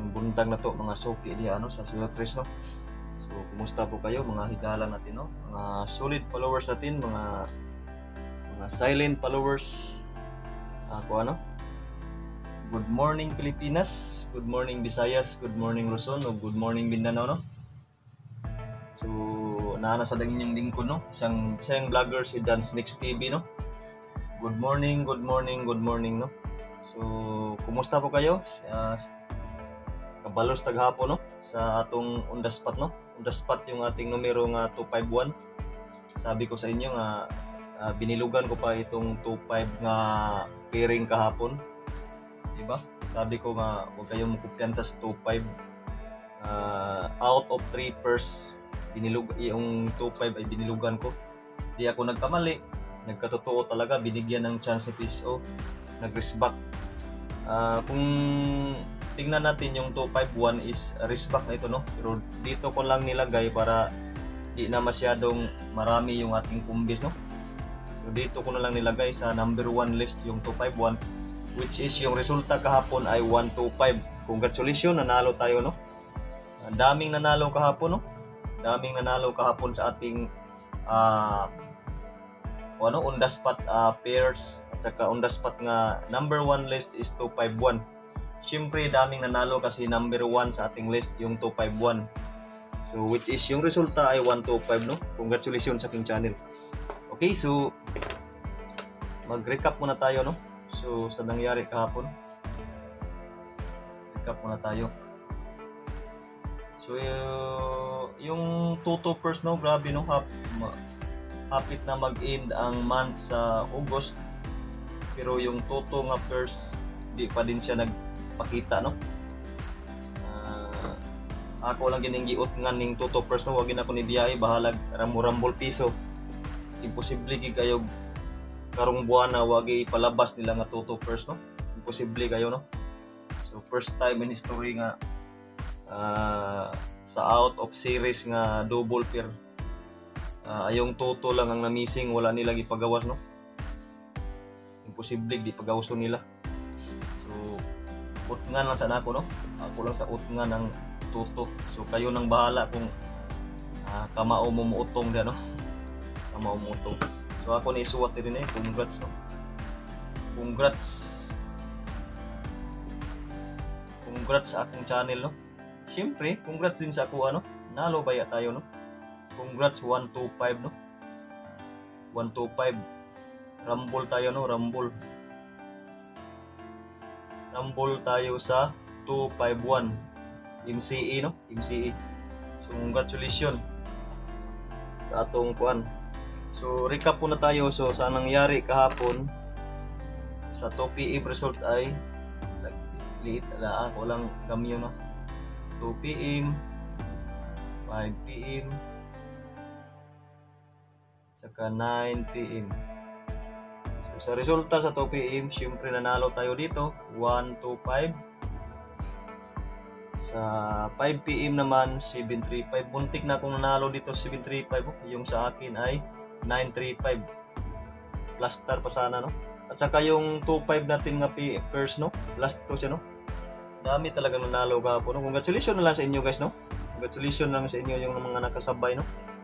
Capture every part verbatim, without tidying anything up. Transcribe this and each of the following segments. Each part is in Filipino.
karong buntag na to mga suki diha ano sa Sulatres no. So kumusta po kayo mga higala natin no, mga solid followers natin, mga mga silent followers. Ako ano, good morning Pilipinas, good morning Visayas, good morning Luzon, o good morning Mindanao no. So naana sa daging yung lingkod no, isang isang vlogger si Dan Snakes T V no. Good morning, good morning, good morning no. So kumusta po kayo? Uh, kabalos taghapon no sa atong on the spot no. On the spot yung ating numero nga two five one. Sabi ko sa inyo nga uh, binilugan ko pa itong two five nga pairing kahapon. Di ba? Sabi ko nga huwag kayong magkumpiyansa sa two five. Uh, out of three pairs binilug yung two five ay binilugan ko. Di ako nagkamali. Nagkatotoo talaga, binigyan ng chance ni P S O. Nag-risk back. Uh, kung tingnan natin yung two five one is risk back na ito no, pero dito ko lang nilagay para di na masyadong marami yung ating kumbis no. So dito ko na lang nilagay sa number one list yung two five one, which is yung resulta kahapon ay one two five. Congratulations, nanalo tayo no. Uh, daming nanalo kahapon no. Daming nanalo kahapon sa ating uh, ano on the spot uh, pairs. At saka on the spot nga number one list is two five one. Siyempre daming nanalo kasi number one sa ating list yung two five one. So which is yung resulta ay one two five no. Congratulations sa aking channel. Okay, so mag-recap muna tayo no. So sa nangyari kahapon. Recap muna tayo. So uh, yung Toto first no, grabe no, hap, hapit na mag-end ang month sa August. Pero yung Toto nga first di pa din siya nagpakita no. Uh, ako lang gining giot nga ning Toto first no, wag gina ko ni biyahe bahalag ramurambol piso. Imposible gi kayo karong buwan na wag ipalabas nila nga Toto first no. Imposible kayo no. So first time in history nga uh, sa out of series nga double pair. Uh, ayong Toto lang ang na-missing, wala nila gipagawas no. Imposible di pagawason nila. So utngan lang sa nako no. Ako lang sa utngan ng Toto. So kayo nang bahala kung uh, kamao mo muutong da no. Kamao mo utong. So ako ni isuwat din eh. Congrats no. Congrats. Congrats sa akong channel no. Siyempre, congrats din sa ako ano. Nalo baya tayo no. Congrats one two five no. one two five. Rumble tayo no, rumble. Rumble tayo sa two five one. M C E no, M C E. So congratulations sa atong kuan. So recap muna tayo. So sa nangyari kahapon sa two P M result ay liit na ako lang gamyo no. two P M, five P M, saka nine P M. So, sa resulta sa two P M, siyempre nanalo tayo dito, one two five. Sa five P M naman, seven three five. Muntik na akong nanalo dito, seven three five. Yung sa akin ay nine three five. Plus star pa sana, no? At saka yung two five natin nga first, no? Last to siya, no? Dami talaga nanalo kahapon, no? Congratulations na lang sa inyo, guys, no? Congratulations lang sa inyo yung mga nakasabay, no?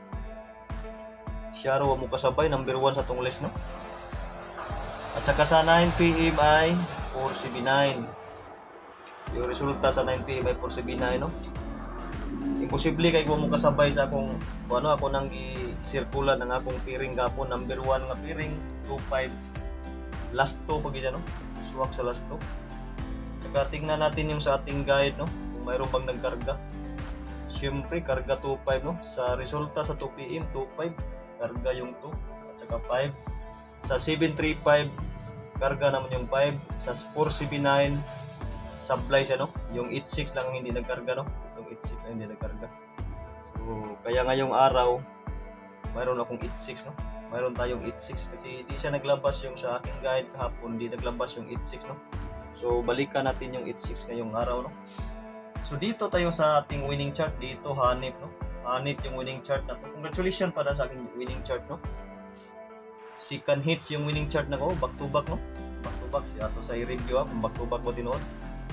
Sharo mo kasabay, number one sa tong list, no? At saka sa nine P M ay four seventy-nine. Yung resulta sa nine P M ay four seventy-nine no. Imposible kay ko mo kasabay sa akong ano ako nang gi-circular ng akong pairing gapon number one nga pairing two five. Last two pag no. Suwak sa last two. Saka tingnan natin yung sa ating guide no. Kung mayroon bang nagkarga. Siyempre karga two five no. Sa resulta sa two P M two five karga yung two at saka five. Sa seven three five karga naman yung five. Sa four seventy-nine supply siya no. Yung eight six lang hindi nagkarga no. Yung eight six lang hindi nagkarga. So kaya ngayong araw mayroon akong eight six no. Mayroon tayong eight six kasi di siya naglabas yung sa aking guide kahapon, di naglabas yung eight six no. So balikan natin yung eight six ngayong araw no. So dito tayo sa ating winning chart, dito hanip no. Hanip yung winning chart na to. Congratulations para sa aking winning chart no. Second hits yung winning chart na ko, back to back no. Back to back siya to sa i-review ha, kung back to back mo tinuod.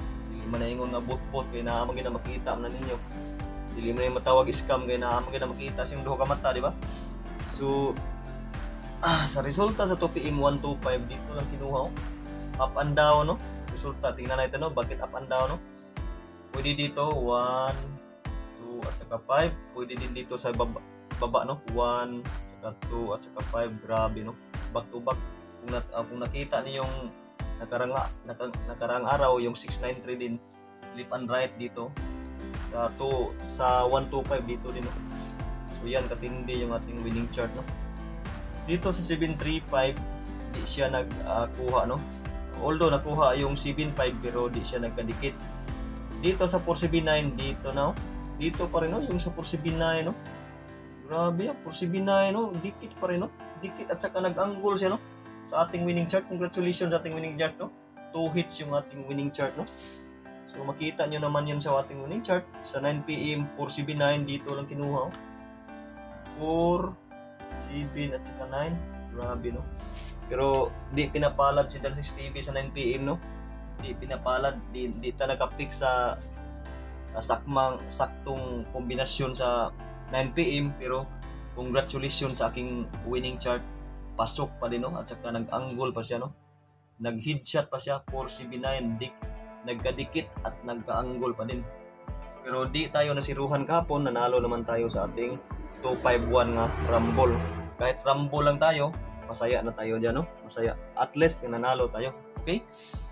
man naingon nga bot-bot kay naa man gina makita man ninyo. Dili man yung matawag scam kay naa man gina makita sing duha ka mata, di ba? So ah, sa resulta sa two P M one twenty-five dito lang kinuha, oh. Up and down, no? Resulta tingnan natin, no, bakit up and down, no? Pwede dito one, two at saka five. Pwede din dito sa baba, baba no? one, saka two at saka five. Grabe, no? Back to back. Kung, nat, uh, kung nakita niyo yung nakarang, naka, nakarang araw, yung six ninety-three din, left and right dito. Sa two, sa one twenty-five dito din, no? So yan, katindi yung ating winning chart, no? Dito sa seven thirty-five, di siya nagkuha, uh, no? Although nakuha yung seven five pero di siya nagkadikit. Dito sa four seventy-nine, dito na, no? Dito pa rin, no? Yung sa four seventy-nine, no? Grabe yan, four seventy-nine, no? Dikit pa rin, no? Dikit at saka nag-angle siya, no? Sa ating winning chart. Congratulations sa ating winning chart, no? Two hits yung ating winning chart, no? So makita nyo naman yun sa ating winning chart. Sa nine P M, four seventy-nine, dito lang kinuha, oh. four, seven at saka nine. Grabe, no? Pero di pinapalad si Dan six T V sa nine P M, no? Di pinapalad, di, di ta nakapik sa uh, sakmang saktong kombinasyon sa nine P M, pero congratulations sa aking winning chart. Pasok pa din, no? At saka nag-angle pa siya, no? Nag-headshot pa siya, four seventy-nine, dik, nagkadikit at nagka-angle pa din. Pero di tayo nasiruhan kahapon, nanalo naman tayo sa ating two fifty-one nga rumble. Kahit rumble lang tayo, masaya na tayo dyan, no? Masaya. At least, nanalo tayo. Okay?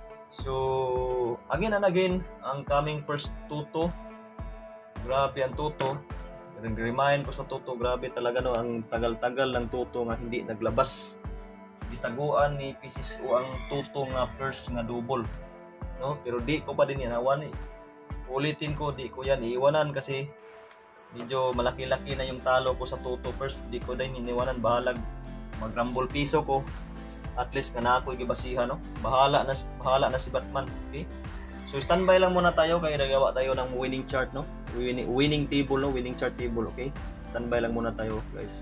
So, again and again, ang coming first Toto. Grabe ang Toto. Remind ko sa Toto, grabe talaga, no? Ang tagal-tagal ng Toto nga hindi naglabas. Ditaguan ni P C S O ang Toto nga first nga double. No? Pero di ko pa din yan hawan. Eh. Ulitin ko, di ko yan iiwanan kasi medyo malaki-laki na yung talo ko sa Toto first. Di ko din iniwanan, bahalag mag-rumble piso ko, at least kana ako gibasihan, no? Bahala na bahala na si Batman. Okay? So standby lang muna tayo kaya nagawa tayo ng winning chart, no? Winning, winning table, no? Winning chart table, okay? Standby lang muna tayo, guys.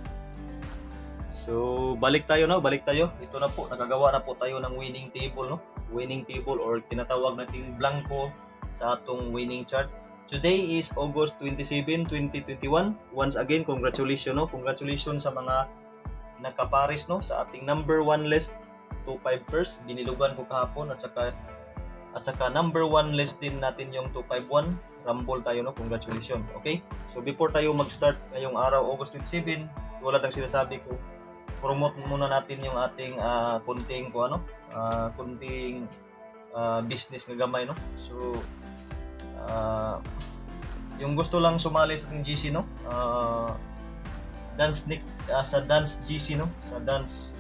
So balik tayo, no? Balik tayo. Ito na po, nagagawa na po tayo ng winning table, no? Winning table or tinatawag nating blanco sa atong winning chart. Today is August twenty-seventh, twenty twenty-one. Once again, congratulations, no? Congratulations sa mga nakaparis, no, sa ating number one list two five first, binilugan ko kahapon, at saka at saka number one list din natin yung two fifty-one, rumble tayo, no. Congratulations. Okay, so before tayo mag-start ngayong araw, August twenty-seventh, tulad ng sinasabi ko, promote muna natin yung ating uh, kunting ko ano uh, kunting uh, business nga gamay, no. So uh, yung gusto lang sumali sa ating G C, no, uh, dance next uh, sa dance G C, no, sa dance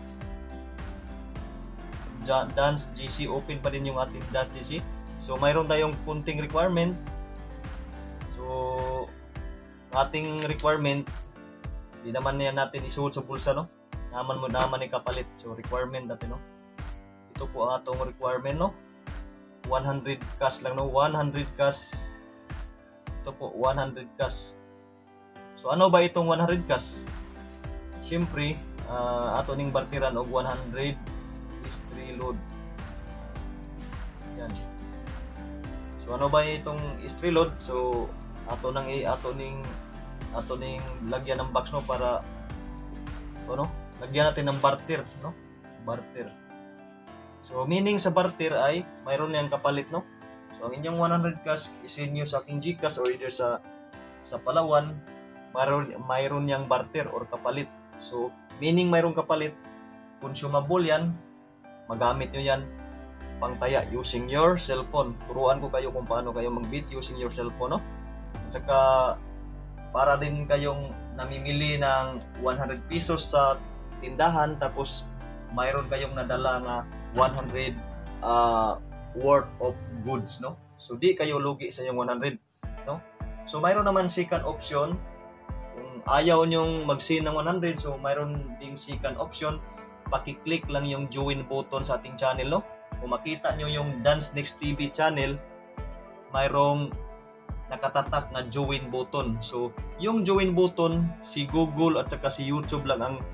ja, dance G C, open pa din yung ating dance G C. So mayroon tayong kunting requirement. So ating requirement, di naman yan natin isuot sa bulsa, no, naman mo naman ni kapalit. So requirement natin, no, ito po ang atong requirement, no, one hundred cash lang, no, one hundred cash. Ito po one hundred cash. So ano ba itong one hundred cash? Siyempre, uh, ato ning bartiran og one hundred istri load. Yan. So ano ba itong istri load? So ato nang i ato ning ato ning lagyan ng box, no, para ano? Lagyan natin ng barter, no? Barter. So meaning sa barter ay mayroon niyang kapalit, no? So ang inyong one hundred cash isinyo sa aking GCash or either sa sa Palawan, mayroon, mayroon niyang barter or kapalit. So, meaning mayroong kapalit, consumable yan, magamit nyo yan, pangtaya, using your cellphone. Turuan ko kayo kung paano kayo mag-bid using your cellphone, no? At saka, para din kayong namimili ng one hundred pesos sa tindahan, tapos mayroon kayong nadala nga one hundred uh, worth of goods, no? So, di kayo lugi sa yung one hundred, no? So, mayroon naman second option. Kung ayaw nyong mag-send ng one hundred, so mayroon ding second option. Paki-click lang yung join button sa ating channel, no? Kung makita nyo yung Dance Next T V channel, mayroong nakatatak na join button. So, yung join button, si Google at saka si YouTube lang ang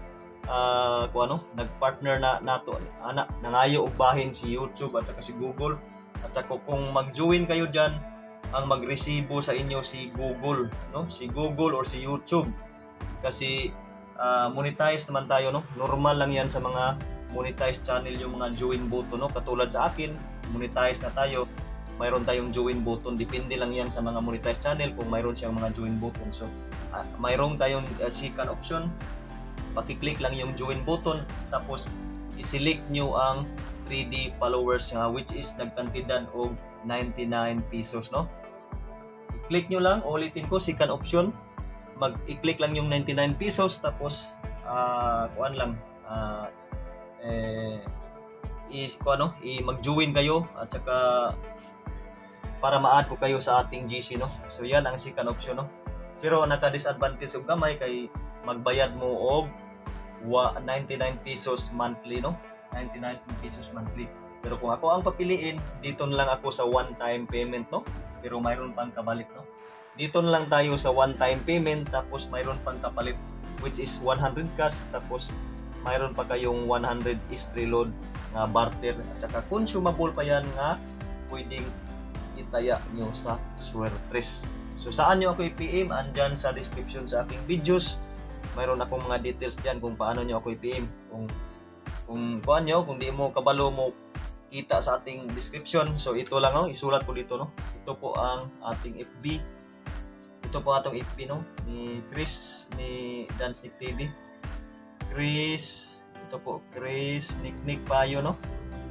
uh, kung ano, nag-partner na nato. Ana, nangayo og bahin si YouTube at saka si Google. At saka kung mag-join kayo dyan, ang magresibo sa inyo si Google, no? Si Google or si YouTube. Kasi uh, monetize naman tayo, no? Normal lang yan sa mga monetize channel yung mga join button, no? Katulad sa akin, monetize na tayo, mayroon tayong join button. Depende lang yan sa mga monetize channel kung mayroon siyang mga join button. So, uh, mayroon tayong uh, second option. Pakiclick lang yung join button, tapos i-select nyo ang three D followers nga, which is nagkantidad og ninety-nine pesos, no? I-click nyo lang, ulitin ko, second option, mag-i-click lang yung ninety-nine pesos, tapos uh, kuan lang, uh, eh, i, ano, i mag-join kayo, at saka para ma-add ko kayo sa ating G C, no? So yan ang second option, no? Pero naka-disadvantage og gamay kay magbayad mo og ninety-nine pesos monthly, no? ninety-nine pesos monthly. Pero kung ako ang papiliin, dito na lang ako sa one-time payment, no? Pero mayroon pang kapalit, no? Dito na lang tayo sa one-time payment, tapos mayroon pang kapalit, which is one hundred cash, tapos mayroon pa kayong one hundred history load nga barter, at saka consumable pa yan nga pwedeng itaya nyo sa Swertres. So saan nyo ako i-P M? Andyan sa description sa aking videos. Mayroon akong mga details dyan kung paano nyo ako i-P M. Kung kung kuan nyo, kung di mo kabalo mo kita sa ating description. So ito lang, no? Isulat ko dito, no? Ito po ang ating F B. Ito po atong F B, no? Ni Chris, ni Dance Nick T V. Chris, ito po, Chris Nick Nick Payo, no?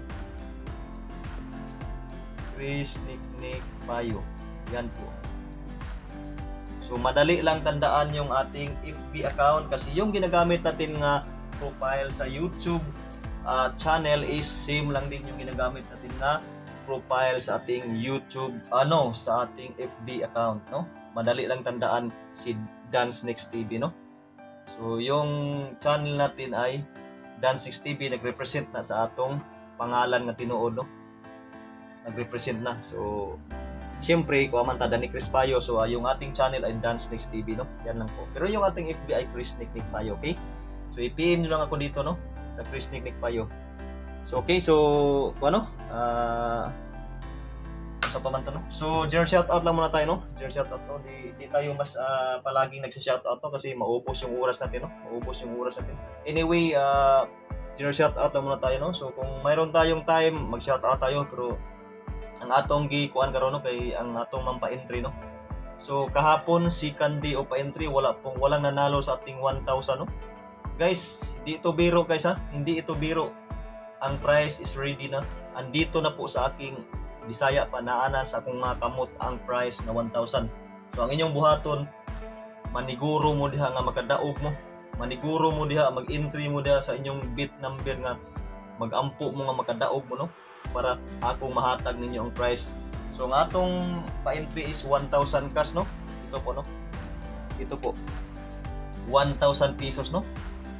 Chris Nick Nick Payo. Yan po. So madali lang tandaan yung ating F B account, kasi yung ginagamit natin nga profile sa YouTube uh, channel is same lang din yung ginagamit natin na profile sa ating YouTube, ano, sa ating F B account, no? Madali lang tandaan, si Dance Next T V, no? So yung channel natin ay Dance Next T V, nagrepresent na sa atong pangalan nga tinuod, no? Nagrepresent na. So siyempre, kung man tada ni Chris Payo, so uh, yung ating channel ay Dance Next T V, no? Yan lang po. Pero yung ating F B ay Chris Nick Nick Payo, okay? So i-P M nyo lang ako dito, no? Sa Chris Nick Nick Payo. So okay, so ano? Ah, uh, sa paman to, no? So general shoutout lang muna tayo, no? General shoutout to. Di, di tayo mas uh, palaging nagsa-shoutout to kasi maubos yung oras natin, no? Maubos yung oras natin. Anyway, uh, general shoutout lang muna tayo, no? So kung mayroon tayong time, mag-shoutout tayo, pero ang atong gi-kuan karon, no, kay ang atong mampa-entry, no. So kahapon si Candy o pa-entry, wala pong walang nanalo sa ating one thousand, no. Guys, hindi ito biro, guys, ha. Hindi ito biro. Ang price is ready na. Andito na po sa aking Bisaya pa, naanan sa akong mga kamot ang price na one thousand. So ang inyong buhaton, maniguro mo diha nga makadaog mo. Maniguro mo diha, mag-entry mo diha sa inyong bit number nga mag-ampo mo nga makadaog mo, no, para akong mahatag ninyo ang price. So ang atong pa-entry is one thousand cash, no? Ito po, no? Ito po. one thousand pesos, no?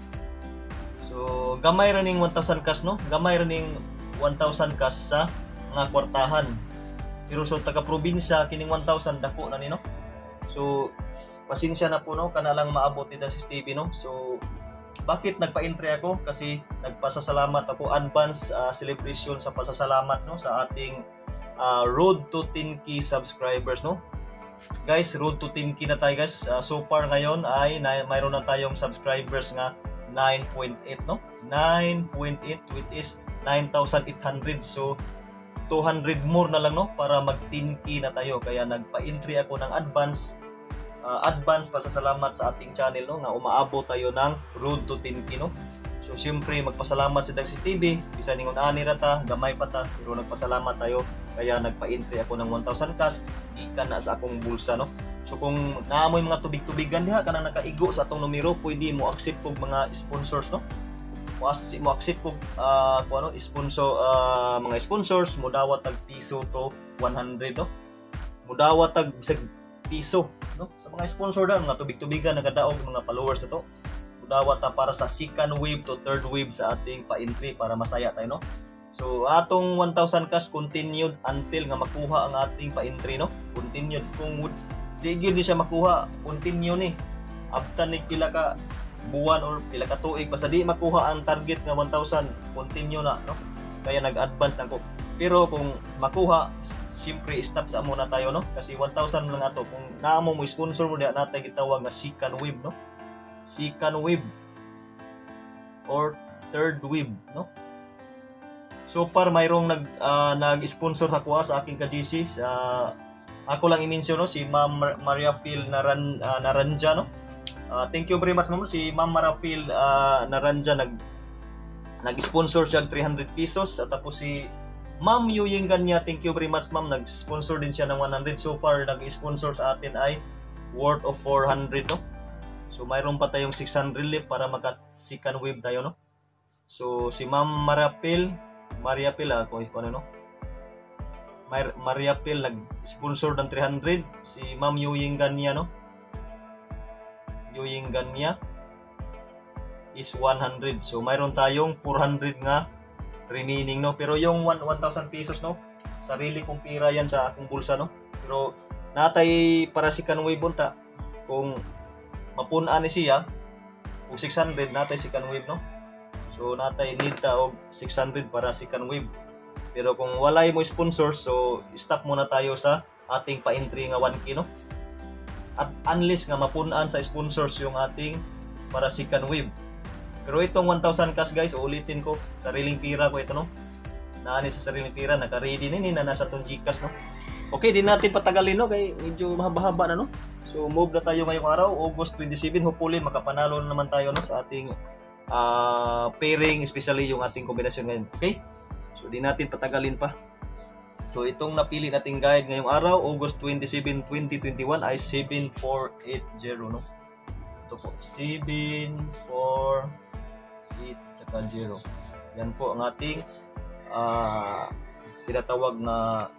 So gamay ra ning one thousand cash, no? Gamay ra ning one thousand cash sa mga kwartahan. Pero so taga probinsya kining one thousand dako na ni, no? So pasensya na po, no, kana lang maabot ni Dance T V, no? So bakit nagpa-entry ako? Kasi nagpasasalamat ako, advance uh, celebration sa pasasalamat, no, sa ating uh, road to ten K subscribers, no. Guys, road to ten K na tayo, guys. Uh, so far ngayon ay na, mayroon na tayong subscribers nga nine point eight, no. nine point eight, which is nine thousand eight hundred. So two hundred more na lang, no, para mag ten K na tayo. Kaya nagpa-entry ako ng advance Uh, advance pasasalamat sa ating channel, no, nga umaabot tayo ng road to ten K, no. So siyempre magpasalamat si Dance T V, bisa ningon ani ra ta, gamay pa ta, pero nagpasalamat tayo, kaya nagpa-entry ako ng one thousand cash ikan na sa akong bulsa, no. So kung naamoy mga tubig-tubigan diha kanang nakaigo sa atong numero, pwede mo accept og mga sponsors, no. Mo accept og uh, kuno sponsor, uh, mga sponsors mo dawat tag piso to one hundred, no. Mo dawat tag bisag piso, no, sa mga sponsor daw, mga tubig-tubigan nagadaog mga followers ito. Dawat ta para sa second wave to third wave sa ating pa-entry para masaya tayo, no. So atong one thousand cash continued until nga makuha ang ating pa-entry, no. Continued, kung di gyud ni siya makuha, continue ni abtan ni pila ka buwan or pila ka tuig, basta di makuha ang target nga one thousand, continue na, no. Kaya nag-advance na ko Pero kung makuha, siyempre stop sa muna tayo, no? Kasi one thousand lang ato. Kung naamo mo sponsor mo diha natay gitawag nga second wave, no? Second wave or third wave, no? So far mayroong nag uh, nag-sponsor ako sa aking ka-G C. Uh, ako lang i-mention, no, si Ma'am Maria Phil Naran uh, Naranja, no. Uh, thank you very much, ma'am. Si Ma'am Maria Phil uh, Naranja nag nag-sponsor siya three hundred pesos, at tapos si Ma'am Yuying Ganya, thank you very much, ma'am. Nag-sponsor din siya ng one hundred. So far nag-sponsor sa atin ay worth of four hundred, no. So mayroon pa tayong six hundred left para maka second wave tayo, no. So si Ma'am Maria Phil Maria Phil, ah, kung ano, no? Mar Maria Phil nag-sponsor ng three hundred. Si Ma'am Yuying Ganya, no? Yuying Ganya is one hundred. So mayroon tayong four hundred nga remaining, no? Pero yung one thousand pesos, no? Sarili kong pira yan sa akong bulsa, no? Pero natay para si second wave unta. Kung mapunaan ni siya, kung six hundred natay second wave, no? So natay need ta og six hundred para second wave. Pero kung walay mo sponsor, so stop muna tayo sa ating pa-entry nga one K, no? At unless nga mapunan sa sponsors yung ating para second wave. Pero itong one thousand cash, guys, ulitin ko, sariling pira ko ito, no? Naani sa sariling pira, naka-ready nini na nasa tong Gcash, no? Okay, di natin patagalin, no? Kay medyo mahaba-haba na, no? So move na tayo ngayong araw, August twenty-seven. Hopefully makapanalo na naman tayo, no, sa ating Uh, pairing, especially yung ating kombinasyon ngayon. Okay? So di natin patagalin pa. So itong napili nating guide ngayong araw, August twenty-seven, twenty twenty-one ay seven four eight zero, no? Ito po, seven four eight saka zero. Yan po ang ating uh, tinatawag na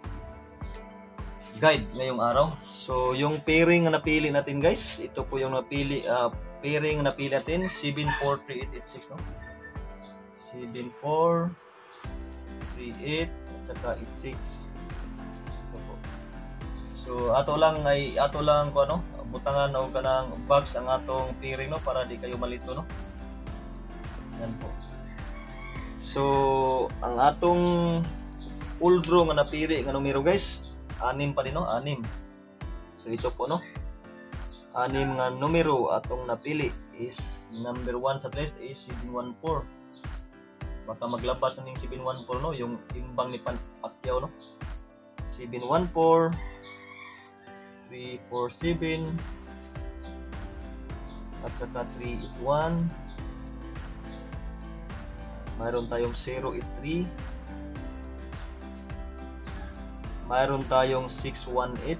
guide ngayong araw. So yung pairing na napili natin, guys, ito po yung napili uh, pairing na napili natin, seven four three eight eight six, no? seven four three eight at saka eight six. Ito po. So ato lang ay ato lang ko, ano, butangan o kanang box ang atong pairing, no, para di kayo malito, no. Yan po. So ang atong old draw nga napili nga numero, guys, anim pa din, no, anim. So ito po, no, anim nga numero atong napili is number one sa list is seven one four. Baka maglabas na ning seven one four, no, yung imbang ni Pacquiao, no. seven one four, three four seven at saka three eight one. Mayroon tayong zero eight three. Mayroon tayong six one eight.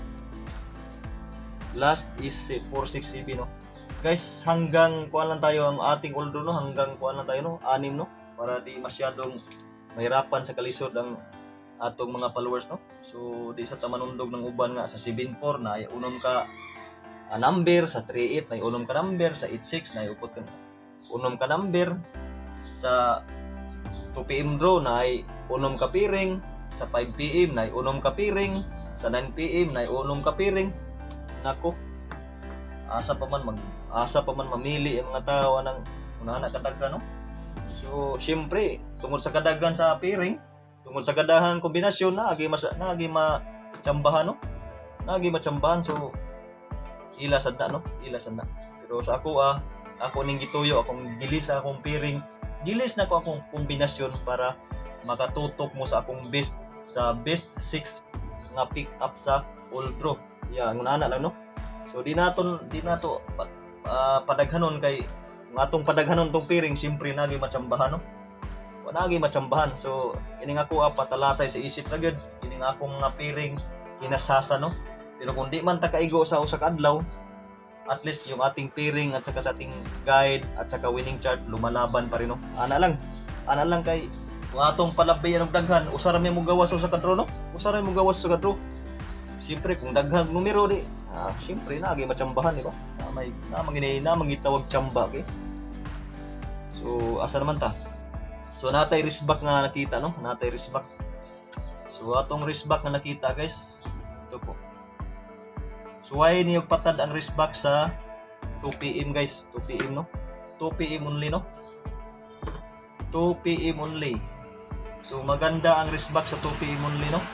Last is four six seven, no. Guys, hanggang kuan lang tayo ang ating order, no, hanggang kuan lang tayo, no, anim, no, para di masyadong mahirapan sa kalisod ang atong mga followers, no. So di sa tamanundog ng uban nga sa seven four na unom ka uh, number, sa three eight na unom ka number, sa eight six na upot ka unom ka number, sa two P M draw na ay unom ka piring, sa five P M na unom ka piring, sa nine P M na unom ka piring. Nako, asa pa man mag asa pa man mamili ang mga tao ng unahan kadaghan, no. So syempre tungod sa kadaghan sa pairing, tungod sa gadahan kombinasyon, na agi mas na agi machambahan, no, na agi machambahan. So ila sad na, no, ila sad na. Pero sa ako, ah ako ning gituyo, akong gilis sa akong pairing, gilis na ko akong kombinasyon para makatutok mo sa akong best sa best six nga pick up sa all draw. Yeah, ang ana lang, no. So di naton di nato uh, padaghanon kay ng atong padaghanon tong pairing, siyempre nagi machambahan, no. Wa nagi machambahan. So ini nga ko, ah, patalasay sa isip na gud ini nga akong mga pairing kinasasa, no. Pero kung di man ta kaigo sa usa ka adlaw, at least yung ating pairing at saka sa ating guide at saka winning chart lumalaban pa rin, no. Ana lang. Ana lang kay kung atong palabay ang daghan, usa ra mi mo gawas sa usa ka draw, no. Usa ra mi mo gawas sa ka draw. Siyempre kung daghang numero di, ah, siyempre na agi machambahan, di ba? Na may na mangini na mangitawag chamba, okay? So asa naman ta? So natay wristback nga nakita, no? Natay wristback. So atong wristback nga nakita, guys, ito po. So why niyo patad ang wristback sa two P M, guys? two P M, no? two P M only, no? two P M only. So maganda ang wristback sa two P M only, no?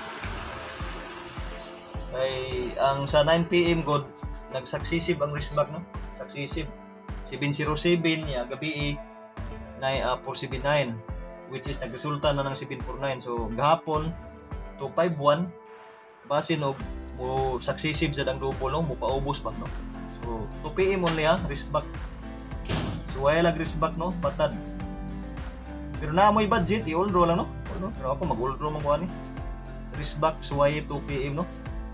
Ay ang sa nine P M god nagsuccessive ang wristback, no? Successive seven oh seven ya gabi nine uh, four seventy-nine, which is nagresulta na ng seven forty-nine. So gahapon two fifty-one base no mo successive sa ang double, no? Mo paubos ba, no? So two P M only ha wristback. So wala lag wristback, no? Patad. Pero na mo'y budget, i-all draw lang, no? No? Pero ako mag-all draw man ko ani. Wristback suway two P M, no?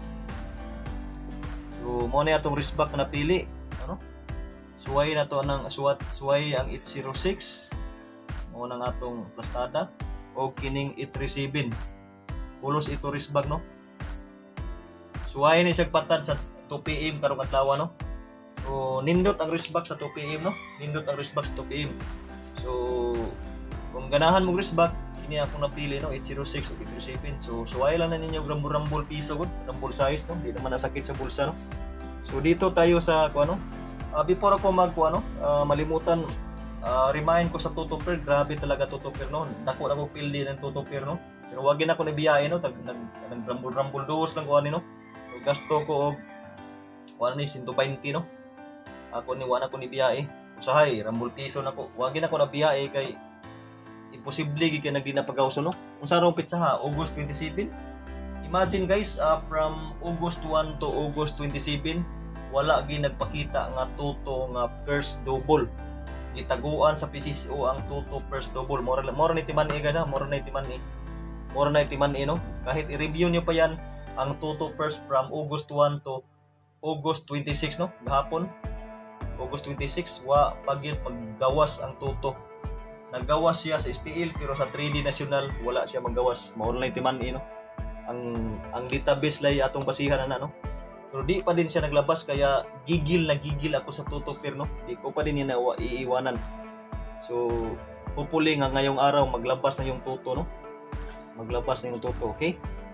So mo na atong wristback na napili, ano? Suway na to ng suwat suway ang eight oh six. Mo nang atong plastada o kining eight thirty-seven. Pulos ito wristback, no? Suway ni siyang patad sa two P M karong adlaw, no? So nindot ang wristback sa two P M, no? Nindot ang wristback sa two P M. So kung ganahan mo wristback, ini ako napili, no? eight oh six o eight thirty-seven. So suway lang na ninyo rambol-rambol piso gud, rambol size, no? Di naman nasakit sa bulsa, no? So dito tayo sa kuno. Uh, before ako mag kuno, uh, malimutan uh, remind ko sa tutuper, grabe talaga tutuper, no? Dako na ko feel din ng tutuper, no? Pero wag na ko na biyahe, no? Tag nag rambol-rambol dos lang ko ani, no? So, gasto ko og kuno ni one twenty, no? Ako ni wala ko ni biyahe. Usahay rambol piso na ko. Wag na ko na biyahe kay imposible gid kay nagdi na pagawso, no? Unsa rong pitsa ha August twenty-seven. Imagine guys, uh, from August one to August twenty-seven, wala gi nagpakita nga tuto nga first double. Gitaguan sa P C C O ang tuto first double. More more ni timan eh guys, ha? More na timan eh. More na timan eh, no? Kahit i-review niyo pa yan ang tuto first from August one to August twenty-six, no? Gahapon August twenty-six, wa pagin paggawas ang tuto. Naggawas siya sa S T L pero sa three D national wala siya maggawas. Maunlay timan eh, no? Ang ang database lay atong basihan na, no? Pero di pa din siya naglabas kaya gigil na gigil ako sa tuto pero, no? Di ko pa din niya iiwanan. So hopefully nga ngayong araw maglabas na yung tuto, no? Maglabas na yung tuto, okay?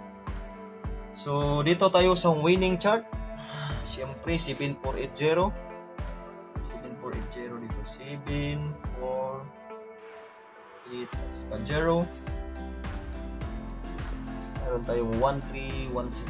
So dito tayo sa winning chart. Siyempre seven four eight zero. seven four eight zero dito. seven four eight at saka zero. Meron tayong one three one six.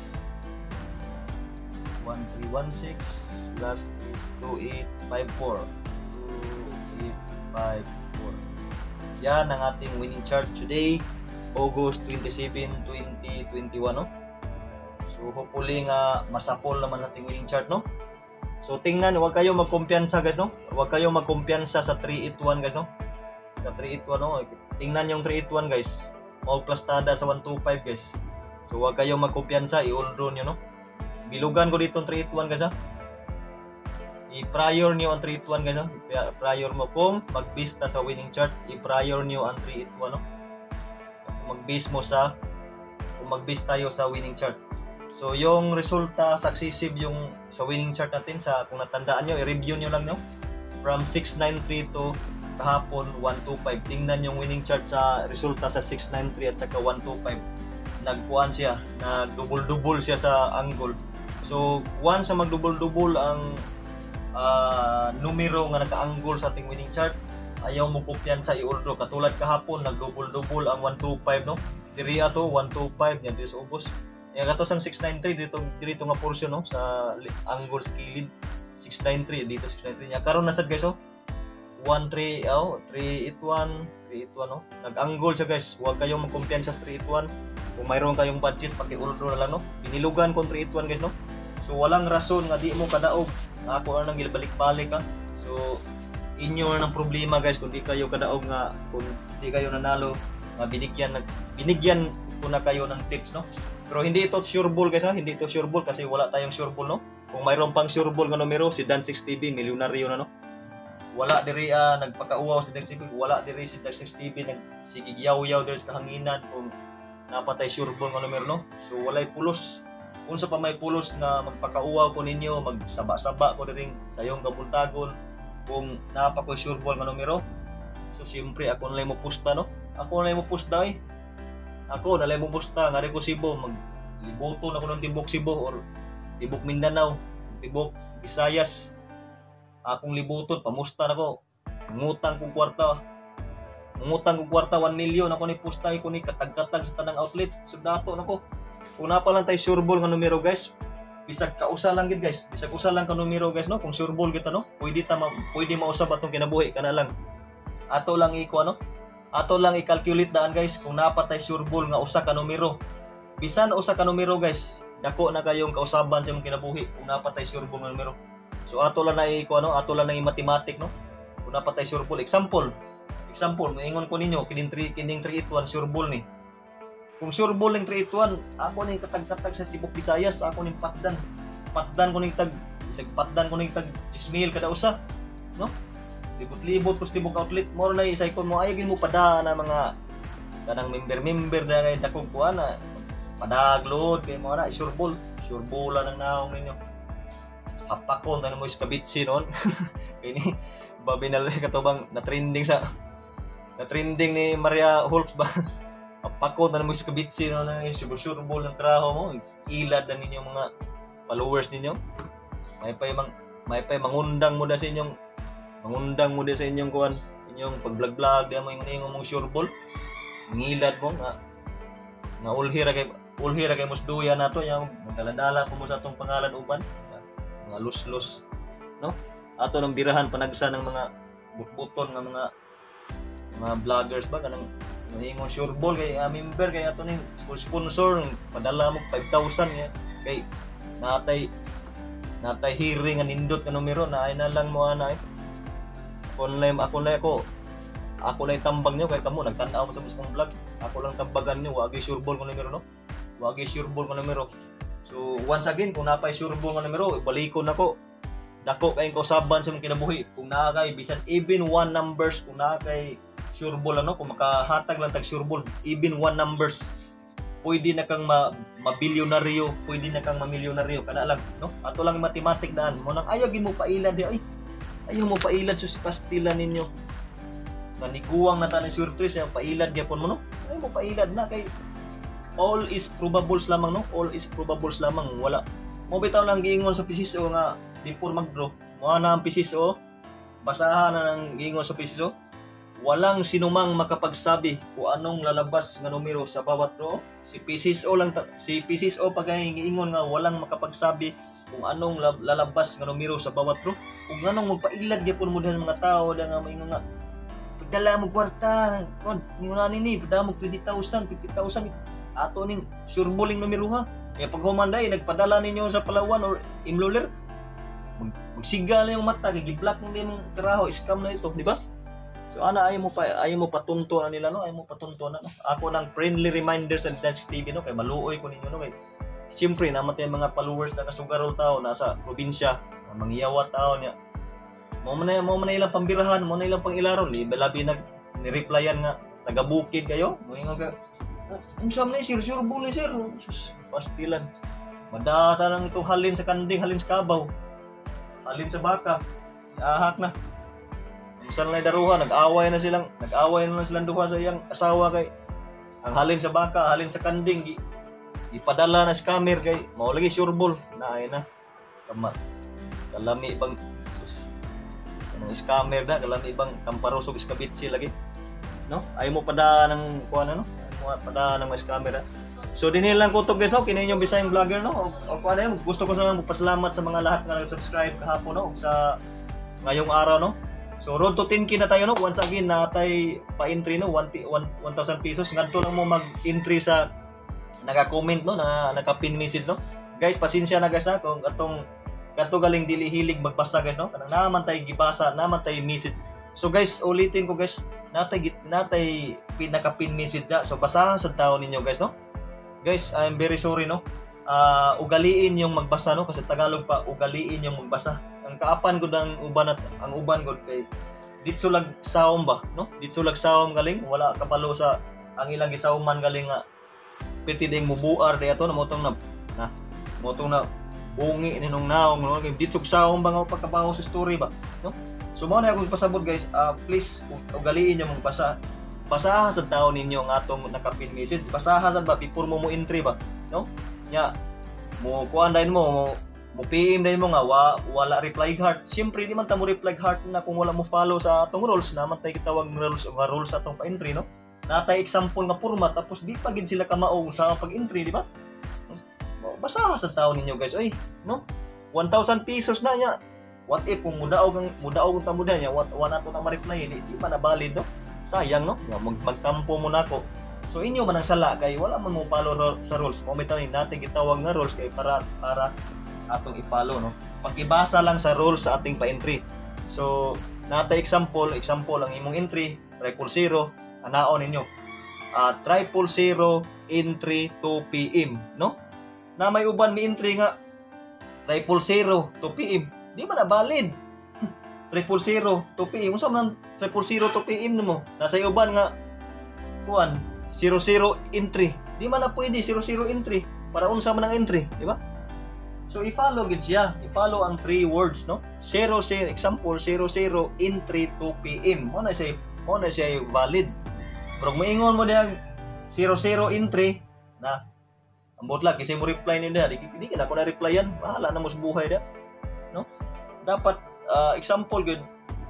one three one six. Last is two eight five four. two eight five four. Yan ang ating winning chart today, August twenty-seven, twenty twenty-one, no? So hopefully nga masapol naman nating winning chart, no? So tingnan, huwag kayo magkumpiyansa guys, no? Huwag kayo magkumpiyansa sa three eight one guys, no? Sa three eight one, no? Tingnan yung three eight one guys. Mau-plastada sa one two five guys. So huwag kayo magkumpiyansa, i-all draw nyo, no? Bilugan ko dito ang three eight one guys, ha? I-prior nyo ang three eight one guys, no? I-prior mo kung mag-bista sa winning chart, i-prior nyo ang three eight one, no? Kung mag-base mo sa kung mag-base tayo sa winning chart. So yung resulta successive yung sa winning chart natin, sa kung natandaan nyo, i-review nyo lang, no? From six ninety-three to kahapon one twenty-five. Tingnan yung winning chart sa resulta sa six ninety-three at saka one twenty-five. Nagkuhan siya, nag-double-double siya sa angle. So once na mag-double-double ang uh, numero nga naka-angle sa ating winning chart, ayaw mo kopyan sa i-all draw. Katulad kahapon, nag-double-double ang one twenty-five, no? Diri ato one twenty-five yan dito sa ubos. Yang kato sang six ninety-three dito dito nga portion, no, sa angle sa kilid six ninety-three dito six ninety-three nya. Karon nasad guys, oh. one three oh three eight one three eight one, no. Nag-angle siya guys. Huwag kayong magkumpiyansa sa three eight one. Kung mayroon kayong budget, paki-all draw na lang, no. Binilugan kung three eight one guys, no. So walang rason nga di mo kadaog. Ako na nang gilbalik-balik, ha. So inyo na ng problema guys kung di kayo kadaog nga, kung di kayo nanalo, nga binigyan nag binigyan ko na kayo ng tips, no. Pero hindi ito sure ball guys, ha. Hindi ito sure ball kasi wala tayong sure ball, no. Kung mayroon pang sure ball nga numero, si Dan six T V, milyonaryo na, no. Wala diri uh, nagpakauaw si Dan six T V, wala diri si Dan six T V nagsigigyaw-yaw diri sa kahanginan kung napatay sure ball nga numero, no. So walay pulos. Unsa pa may pulos nga magpakauaw ko ninyo, magsaba-saba ko diri sa iyong kabuntagon kung napa ko sure ball nga numero. So siyempre ako na lang mo pusta, no. Ako na lang mo pusta, eh. Ako nalay mo pusta nga ko Cebu, maglibuto na ko ng tibok Cebu or tibok Mindanao, tibok Visayas. Akong libuton, pamusta na ko, ngutang kong kwarta. mungutang og kwarta one million ako ni pustay ko ni katag-katag sa tanang outlet. So dato nako. Kung na pa lang tay sureball nga numero guys, bisag kausa lang gid guys. Bisag usa lang ka numero guys no. Kung sureball kita no, pwede ta ma, pwede mausab atong kinabuhi kana lang. Ato lang iko ano? Ato lang i-calculate daan guys kung napatay sureball nga usa ka numero. Bisan usa ka numero guys, dako na kayong kausaban sa imong kinabuhi kung napatay sureball nga numero. So ato lang na iko ano, ato lang na i-mathematic no. Kung napatay sureball, example. Example, moingon ko ninyo kining three kining three eight one sureball ni. Kung sureball ning three eight one, ako ning katag-katag sa tibok Visayas, ako ning patdan. Patdan ko ning tag, isig patdan ko ning tag six mil kada usa, no? Libot-libot ko sa tibok outlet, mo na isay ko mo ayagin mo pada na mga kanang member-member na kay dakog kuan na padaglod kay mo na sureball, sureball lang naong ninyo. Hapakon na mo iskabitsi noon. Kini babinal katubang na trending sa na trending ni Maria Holtz ba? Pagpakot na naman sa kabitsi no, na sureball ng traho mo, ilad na ninyo mga followers ninyo. May pa mang may pa mangundang mo na sa inyong mangundang mo na sa inyong kuan, inyong pag-vlog-vlog di mo yung ninyo mong sureball. Ngilad mo nga na ulhira kay ulhira kay musduya nato yang magdaladala ko mo sa atong pangalan uban. Mga lus-lus, no? Ato nang birahan panagsa ng mga butbuton nga mga mga vloggers ba kanang ingon sureball kay uh, member kay ato ning sponsor padala mo five thousand kay kay natay natay hearing nga nindot nga numero na ay na lang mo ana eh. Online ako na ako ako lang tambag nyo kay kamo nagtan-aw mo sa musong vlog, ako lang tambagan nyo wagi sureball ko numero no, wagi sureball ko numero. So once again kung napay sureball ko numero ibalikon nako dako kay kausaban sa mong kinabuhi kung naa kay bisan even one numbers kung naa kay sureball ano kung makahatag lang tag sureball even one numbers pwede na kang ma mabilyonaryo, pwede na kang mamilyonaryo kana lang no. Ato lang mathematic daan mo nang ayaw gin mo pailad di ay ayaw mo pailad so si pastila ninyo naniguwang na tanan surprise yung pailad gyapon mo no, ayaw mo pailad na kay all is probables lamang no, all is probables lamang wala mo bitaw lang giingon sa P C S O nga before mag-draw mo na ang P C S O basahan na ng giingon sa P C S O. Walang sinumang makapagsabi kung anong lalabas nga numero sa bawat draw. Si P C S O lang si P C S O pagkaingon nga walang makapagsabi kung anong lalabas nga numero sa bawat draw. Kung anong magpailad gyapon mo dihan mga tao da nga maingon nga padala mo kwarta, kon ingon ni padala mo twenty thousand, fifty thousand ato ning sureballing numero ha. Kaya pag humanday nagpadala ninyo sa Palawan or Imloler magsigal yung mata kay gi-block mo din yung trabaho, scam na ito, di ba? So ana ay mo pa ay mo patunto na nila no, ay mo patunto na no. Ako nang friendly reminder sa Dutch T V no kay maluoy ko ninyo no kay siyempre naman tay mga followers na kasugarol tao nasa probinsya, mangyawa tao niya. Mo man mo man ilang pambirahan, mo na ilang pangilaron, labi nag ni-replyan nga taga Bukid kayo. Moingon ka. Unsam ni sir, sir buli sir. Sus, pastilan. Madata nang ito halin sa kanding, halin sa kabaw. Halin sa baka. Ahak na. Minsan lang daruha, nag-away na silang, nag-away na silang duha sa iyang asawa kay ang halin sa baka, halin sa kanding, gi, ipadala na scammer kay mao lagi sureball na ay na. Kama kalami ibang sus. Anong scammer na, kalami ibang kamparosog iskabitsi lagi. No? Ay mo pada ng kuan ano? Ay mo pada ng mga scammer. So dinhi lang ko to guys no, kini yung Bisayang vlogger no. O, o kuan ay gusto ko sa mga magpasalamat sa mga lahat nga nag-subscribe kahapon no sa ngayong araw no. So road to ten K na tayo no. Once again natay pa-entry no one thousand pesos. Ngadto lang mo mag-entry sa naka-comment no na naka-pin message no. Guys, pasensya na guys na kung atong kadto galing dili hilig magbasa guys no. Kanang naman tay gibasa, naman tay message. So guys, ulitin ko guys, natay natay pinaka-pin message na. So basahan sa tao ninyo guys no. Guys, I'm very sorry no. Uh, ugaliin yung magbasa no kasi Tagalog pa ugaliin yung magbasa. Ang kaapan gud ang uban at ang uban gud kay ditso lag sawom ba no, ditso lag sawom galing wala kapalo sa ang ilang gisawman galing nga piti ding mubuar di ato na motong na na motong na bungi ninong naong no kay ditso sawom ba nga pagkabaho sa story ba no. So mo na ako pasabot guys, uh, please ugaliin yung magbasa. Basahan sa tao ninyo ang atong naka-pin message, basahan sa ba before mo mo entry ba no nya mo kuan dayon mo mo mo P M dahil mo nga wa, wala reply heart. Siyempre di man ta mo reply heart na kung wala mo follow sa atong rules, naman tayo kitawag ng rules o rules sa atong pa-entry, no? Natay example nga format tapos di pa gid sila kamao sa pag-entry, di ba? Basaha sa tao ninyo guys, oy, no? one thousand pesos na niya. What if kung mudaog ang mudaog ang tamuda niya, what wala to na ma-reply, di, di pa na valid, no? Sayang, no? Mag magtampo mo nako. So inyo man ang sala kay wala man mo follow sa rules. Mo bitaw ni natin gitawag nga rules kay para para atong i-follow, no? Pag-ibasa lang sa rules sa ating pa-entry. So, natay example, example ang imong entry, triple zero, anaon ninyo. Uh, triple zero entry two P M, no? Na may uban mi entry nga triple zero two P M, di man na valid. triple zero two P M, unsa man triple zero two P M nimo? Nasa uban nga kuan zero zero entry. Di man na pwede zero zero entry. Para unsa man ang entry, di ba? So i-follow gid siya, i-follow ang three words, no? zero zero example zero zero entry two P M. Mo na siya, mo na siya valid. Pero moingon mo diha zero zero entry na ambot lang kasi mo reply niyo diha, di, di ka na ko na replyan, bahala na mo sa buhay diha, no? Dapat uh, example gud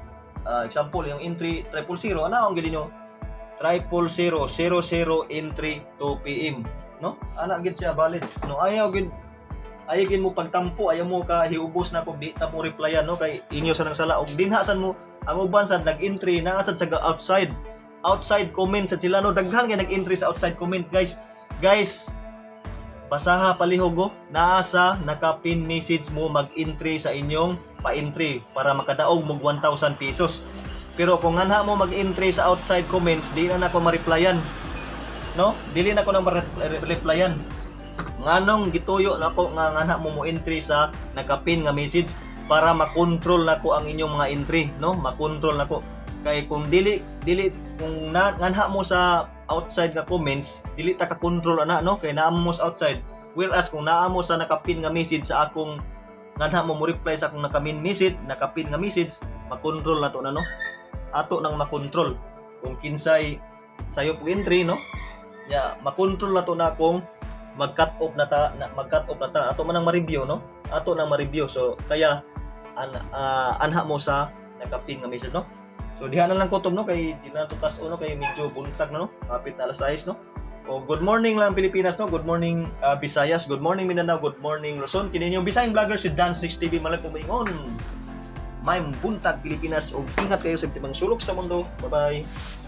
uh, example yung entry triple zero, ana ang gid niyo triple zero zero zero entry two P M, no? Ana gid siya valid. No ayaw gid ayaw gid mo pagtampo, ayaw mo ka hiubos na kung di ta mo replyan, no? Kay inyo sa nang sala og dinhasan mo ang uban sad nag-entry na sad sa outside outside comment sa sila, no? Daghan kay nag-entry sa outside comment, guys. Guys, basaha palihog go, naa sa naka-pin message mo mag-entry sa inyong pa-entry para makadaog mo one thousand pesos. Pero kung anha mo mag-entry sa outside comments, di na nako ma-replyan, no? Dili na ko nang ma-replyan. Nganong gituyo nako nga ngana mo mo entry sa naka-pin nga message para makontrol nako ang inyong mga entry, no? Makontrol nako. Kay kung dili dili kung na, nganha mo sa outside nga comments, dili ta ka control ana, no? Kay naa mo sa outside. Whereas kung naa mo sa naka-pin nga message sa akong nganha mo mo reply sa akong naka-pin message, naka-pin nga message, makontrol na to na, no? Ato nang makontrol kung kinsay sayo po entry, no? Ya, makontrol na to na kung mag-cut off na ta, na, mag-cut off na ta. Ato man ang ma-review, no? Ato nang ma-review. So, kaya an, uh, anha mo sa naka-pin nga message, no? So, diha na lang kutob, no? Kay di na to tas-o, no? Kay medyo buntag na, no? Kapit na alas sais, no? O, good morning lang Pilipinas, no? Good morning uh, Visayas, good morning Mindanao, good morning Luzon. Kini yung Bisayang vlogger si Dan six T V malag pumingon. May buntag Pilipinas o ingat kayo sa ibang sulok sa mundo. Bye-bye.